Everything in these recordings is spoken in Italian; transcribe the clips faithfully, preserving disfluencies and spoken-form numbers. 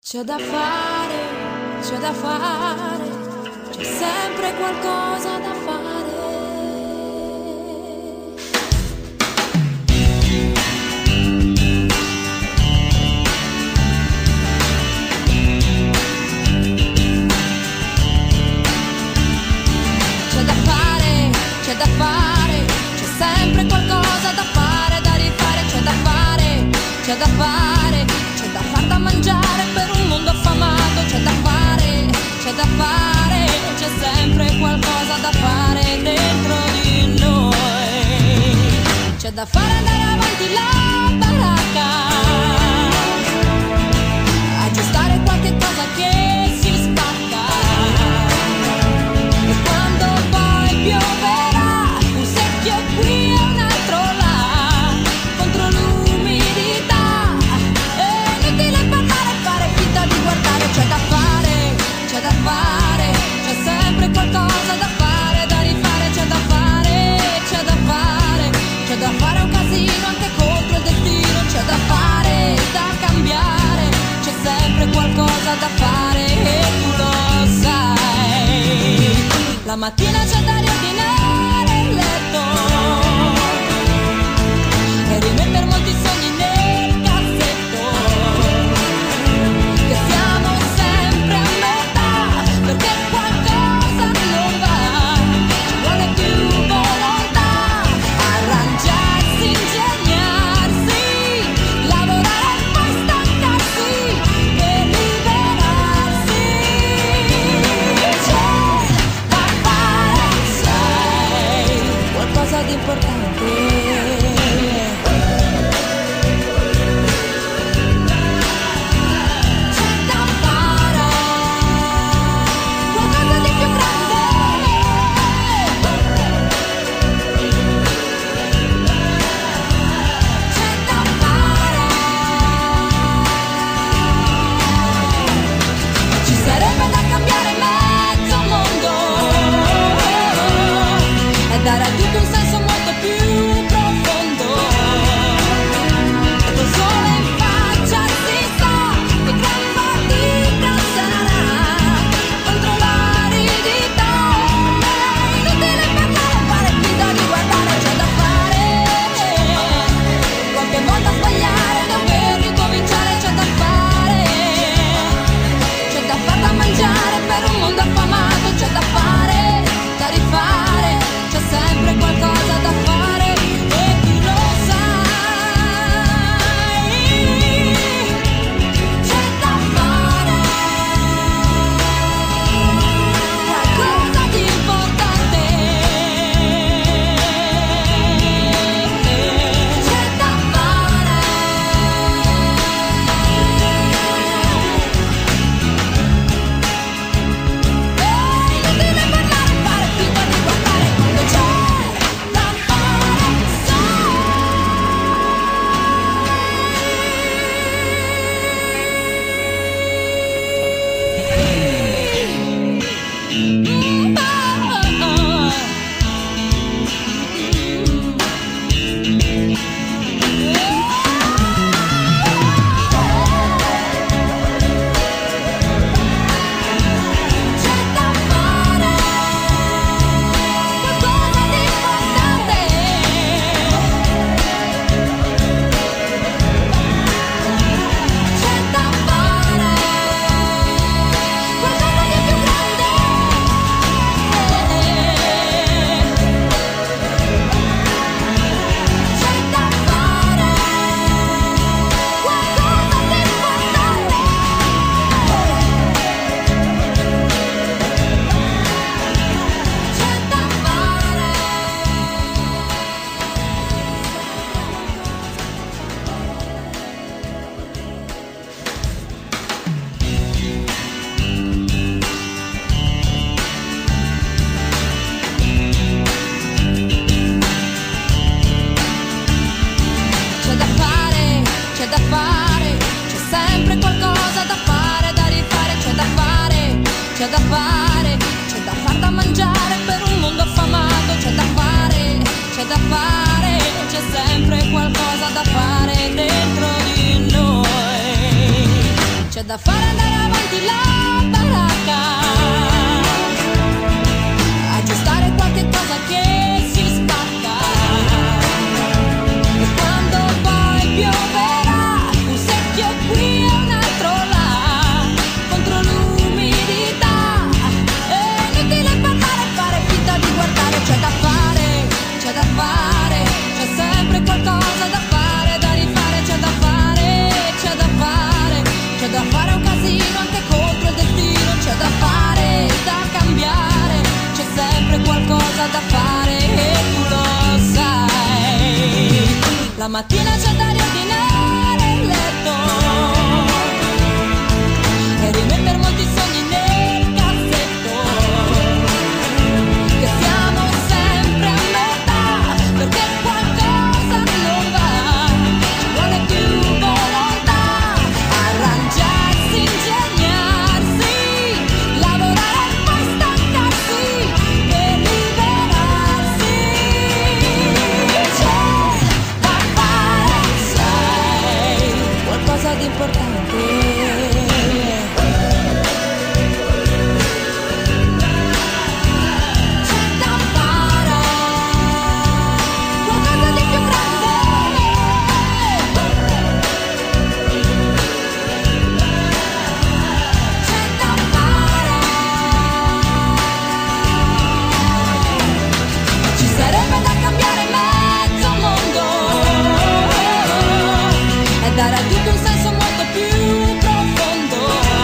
C'è da fare, c'è da fare, c'è sempre qualcosa da fare. C'è da fare, c'è da fare, c'è sempre qualcosa da fare, da rifare, c'è da fare, c'è da fare, c'è da far da mangiare per un mondo affamato, c'è da fare, c'è da fare, c'è sempre qualcosa da fare dentro di noi. C'è da fare andare avanti la baracca, aggiustare qualche cosa che si spacca, e quando poi pioverà un secchio qui e un altro là contro l'umidità, è inutile parlare e fare finta di guardare. C'è da fare, c'è da fare, c'è sempre qualcosa da fare, da rifare, c'è da fare, c'è da fare, c'è da fare un casino anche contro il destino, c'è da fare, da cambiare, c'è sempre qualcosa da fare e tu lo sai. La mattina c'è da riordinare il letto e rimettere molti sogni nel cassetto, che siamo sempre a metà, perché qualcosa non va, ci vuole più volontà, arrangiarsi, ingegnarsi, lavorare e poi stancarsi per liberarsi. C'è da fare, sai, qualcosa di importante. C'è da fare qualcosa di più grande. C'è da fare. Ci sarebbe da cambiare mezzo mondo e dare a tutto un senso molto più profondo. E col sole in faccia si sa che gran fatica sarà contro l'aridità. È inutile parlare, fare finta di guardare, c'è da fare. Qualche volta sbagliare, dover ricominciare, c'è da fare. C'è da far da mangiare per un mondo affamato, c'è da fare, da rifare, c'è sempre qualcosa da fare e tu lo sai. C'è da fare qualcosa di importante. C'è da fare. È inutile parlare e fare finta di guardare quando c'è da fare, sai. Mm, oh, oh, C'è da fare qualcosa di importante. C'è da fare qualcosa di più grande. C'è da fare qualcosa di importante. C'è da fare. C'è da fare, c'è da fare, c'è sempre qualcosa da fare, da rifare, c'è da fare, c'è da fare, c'è da far da mangiare per un mondo affamato, c'è da fare, c'è da fare, c'è sempre qualcosa da fare dentro di noi. C'è da da fare andare avanti la baracca, aggiustare qualche cosa che si spacca. E quando poi pioverà, un secchio qui e un altro là, contro l'umidità, è inutile parlare e fare finta di guardare. C'è da fare, c'è da fare, c'è sempre qualcosa da fare, da rifare. C'è da fare, c'è da fare, c'è da fare un casino anche contro il destino. C'è da fare, da cambiare, c'è sempre qualcosa da fare e tu lo sai. La mattina c'è da riordinare il letto e rimettere molti sogni nel cassetto, che siamo sempre a metà, perché qualcosa non va, ci vuole più volontà, arrangiarsi, ingegnarsi, lavorare e poi stancarsi per liberarsi. C'è da fare, sai, qualcosa di importante. Dare a tutto un senso molto più profondo,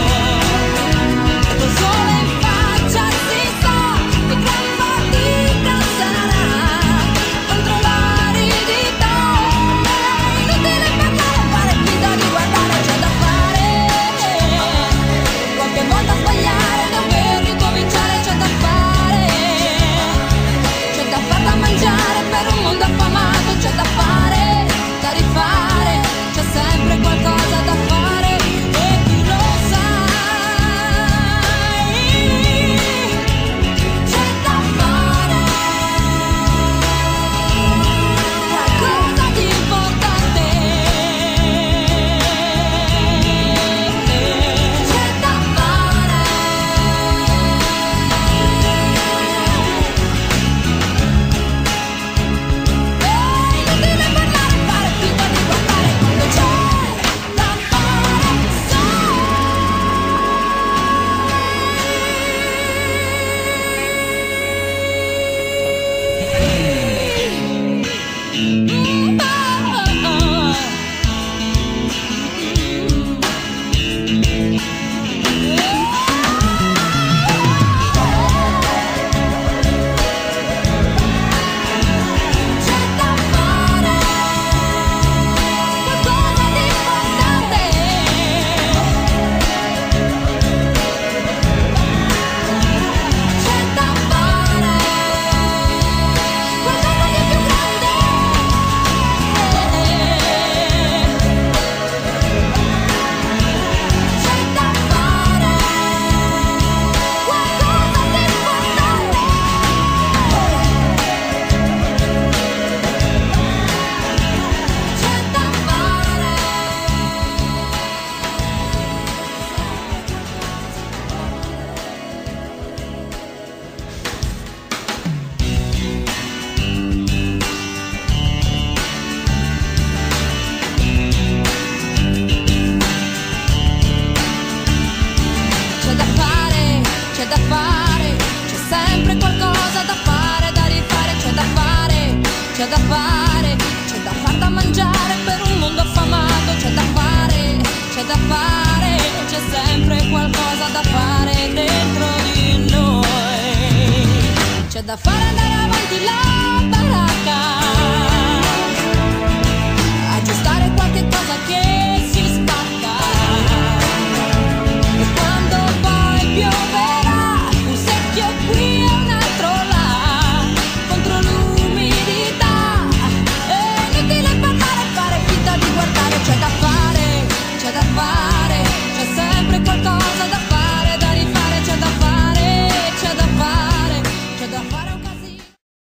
e col sole in faccia si sa che gran fatica sarà contro l'aridità. È inutile parlare, fare finta di guardare. C'è da fare, qualche volta sbagliare, dover ricominciare. C'è da fare, c'è da far da mangiare per un mondo affamato. C'è da fare, da rifare, c'è sempre qualcosa da fare e tu lo sai. C'è da fare qualcosa di importante. C'è da fare. È inutile parlare, fare finta di guardare quando c'è da fare, sai. Mm, oh, oh, C'è da fare qualcosa di importante. C'è da fare qualcosa di più grande. C'è da fare qualcosa di importante. C'è da fare. C'è da fare, c'è da fare, c'è sempre qualcosa da fare, da rifare. C'è da fare, c'è da fare, c'è da far da mangiare per un mondo affamato. C'è da fare, c'è da fare, c'è sempre qualcosa da fare dentro di noi. C'è da fare andare avanti là